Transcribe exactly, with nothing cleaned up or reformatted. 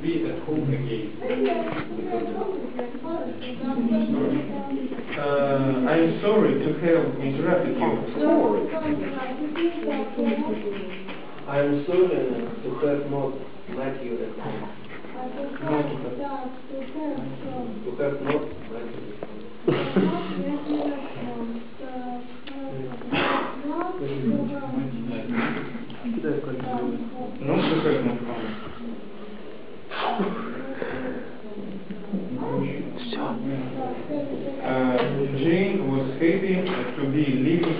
be at home again. Uh, I'm sorry to have interrupted you. Sorry. I'm sorry to have not met you at home. Not to have. To have not met you at home. Not to have no fun. Uh, Jane was happy to be living